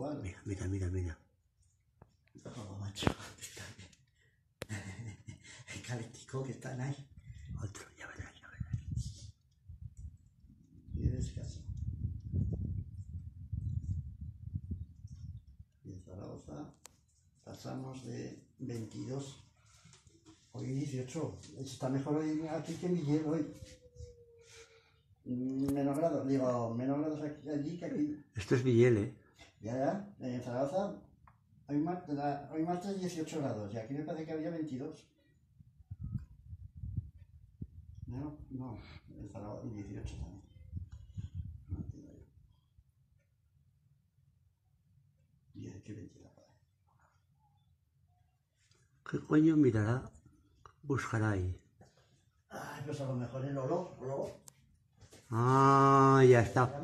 igual. Mira. Oh, macho. El calentico que están ahí. Otro, ya verás. Y de escaso. Y en Zaragoza pasamos de 22. Hoy 18. Está mejor hoy aquí que en Villel hoy. Menos grados, menos grados allí que aquí. Esto es Villel, ¿eh? Ya, en Zaragoza hoy martes 18 grados y aquí me parece que había 22. No, en Zaragoza 18 también. No entiendo yo. Y hay que ventilar. ¿Qué coño mirará? Buscará ahí. Ay, pues a lo mejor el olor. Ah, ya está.